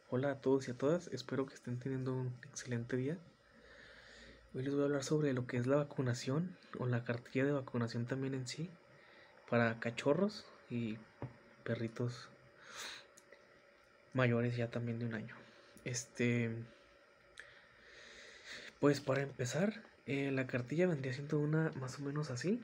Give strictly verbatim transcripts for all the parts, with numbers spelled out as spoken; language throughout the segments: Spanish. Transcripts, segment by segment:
Hola a todos y a todas, espero que estén teniendo un excelente día. Hoy les voy a hablar sobre lo que es la vacunación o la cartilla de vacunación también en sí para cachorros y perritos mayores ya también de un año. Este, pues para empezar, eh, la cartilla vendría siendo una más o menos así,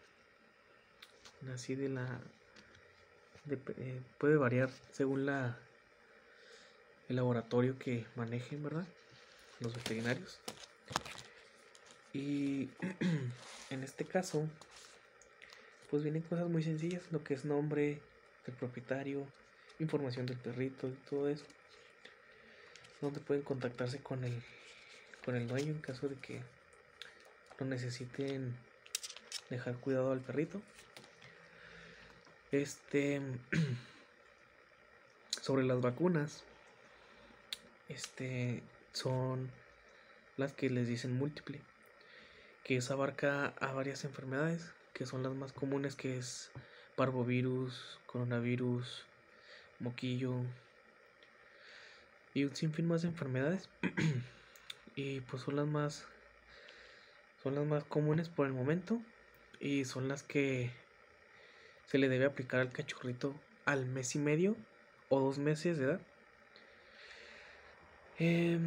así de la, de, eh, puede variar según la el laboratorio que manejen, ¿verdad? Los veterinarios. Y en este caso, pues vienen cosas muy sencillas, lo que es nombre del propietario, información del perrito y todo eso, donde pueden contactarse con el, con el dueño en caso de que no necesiten dejar cuidado al perrito. Este, sobre las vacunas, este, son las que les dicen múltiple, que eso abarca a varias enfermedades, que son las más comunes, que es parvovirus, coronavirus, moquillo y un sinfín más de enfermedades. Y pues son las más son las más comunes por el momento y son las que se le debe aplicar al cachorrito al mes y medio o dos meses de edad. Eh,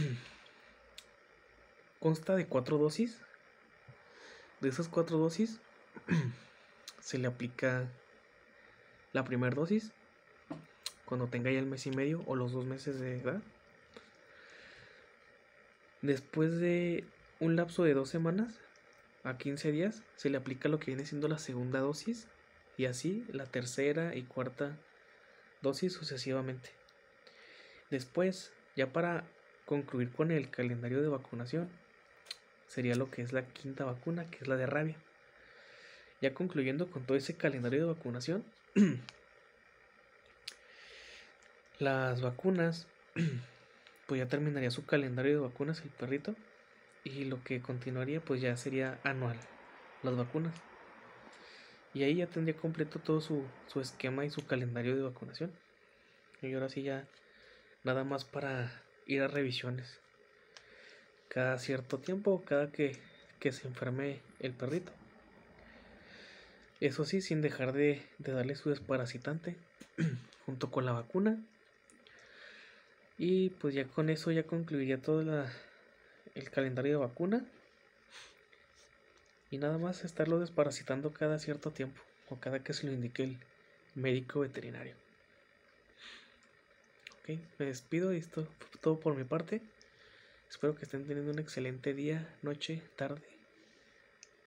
consta de cuatro dosis. De esas cuatro dosis se le aplica la primera dosis cuando tenga ya el mes y medio o los dos meses de edad. Después de un lapso de dos semanas a quince días se le aplica lo que viene siendo la segunda dosis y así la tercera y cuarta dosis sucesivamente. Después, ya para concluir con el calendario de vacunación, sería lo que es la quinta vacuna, que es la de rabia. Ya concluyendo con todo ese calendario de vacunación, las vacunas, pues ya terminaría su calendario de vacunas el perrito, y lo que continuaría pues ya sería anual las vacunas. Y ahí ya tendría completo todo su, su esquema y su calendario de vacunación. Y ahora sí ya nada más para ir a revisiones cada cierto tiempo, cada que, que se enferme el perrito. Eso sí, sin dejar de, de darle su desparasitante junto con la vacuna. Y pues ya con eso ya concluiría todo la, el calendario de vacuna. Y nada más estarlo desparasitando cada cierto tiempo o cada que se lo indique el médico veterinario. Ok, me despido y esto fue todo por mi parte. Espero que estén teniendo un excelente día, noche, tarde